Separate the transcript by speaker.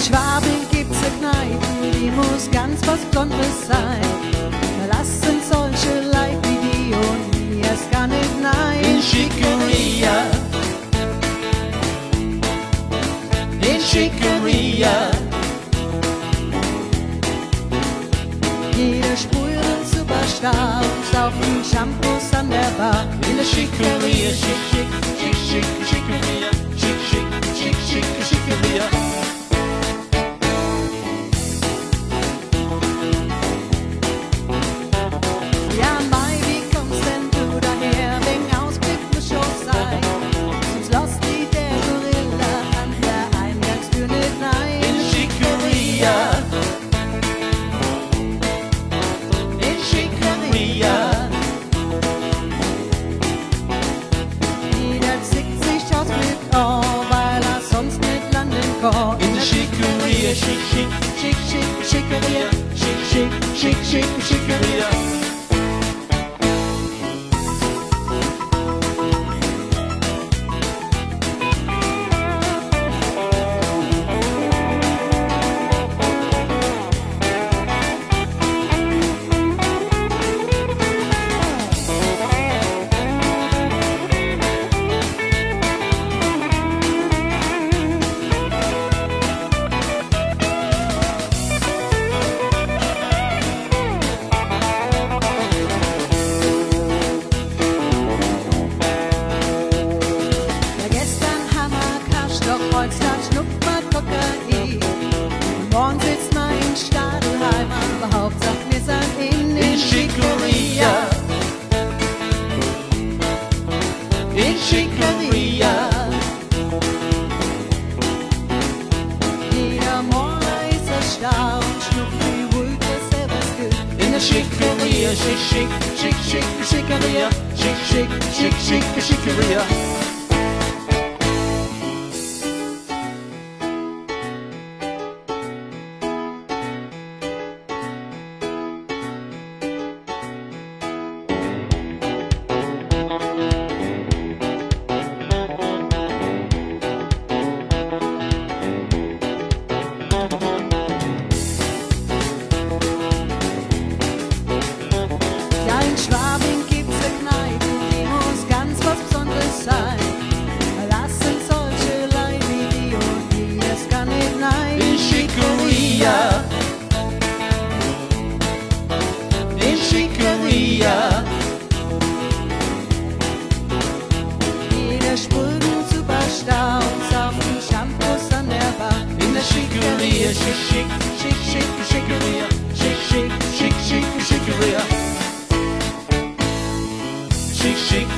Speaker 1: Schwabing gibt's eine Kneipe, die muss ganz was Besonderes sein. Lassen solche Leid wie die und die erst gar nicht nein.
Speaker 2: In Schickeria, in Schickeria,
Speaker 1: jeder sprüht einen Superstar und sauft einen Shampoos an der Bar.
Speaker 2: in der Schickeria, schick, schick, schick, schick, Schickeria, schick, schick, schick, schick, Schickeria.
Speaker 1: Ja, Mai, wie kommst denn du daher? Wegen Ausblick muss schon sein. Sonst lässt die der Gorilla an der Eingangstür nicht nein.
Speaker 2: In Schickeria, in Schickeria,
Speaker 1: Jeder zickt sich aus mit Ohr, weil er sonst nicht landen kann.
Speaker 2: in der Schickeria, schick, schick,
Speaker 1: Schick, schick, Schickeria,
Speaker 2: schick, schick, schick, schick, Schickeria.
Speaker 1: Ja, gestern haben wir Kasch, doch heute schnuppt man Kokain. Morgen sitzt man in Stadelheim, aber Hauptsache wir sind in
Speaker 2: Schickeria, in Schickeria,
Speaker 1: Jeder Morgen ist erstaunt, schnupft wie ruhig das selber gut.
Speaker 2: in der Schickeria, schick, schick, schick, schick, Schickeria, schick, schick, schick, schick, Schickeria.
Speaker 1: Ja, in Schwabing gibt's eine Kneipe, die muss ganz was Besonderes sein. Lassen solche Leid wie die und die es gar nicht nein.
Speaker 2: In Schickeria, in Schickeria,
Speaker 1: Jeder sprüht einen Superstar und sauft einen Shampoos an der Bar.
Speaker 2: in der Schickeria, schick, schick, schick, schick, Schickeria, schick, schick, schick, schick, Schickeria. Schick, schick,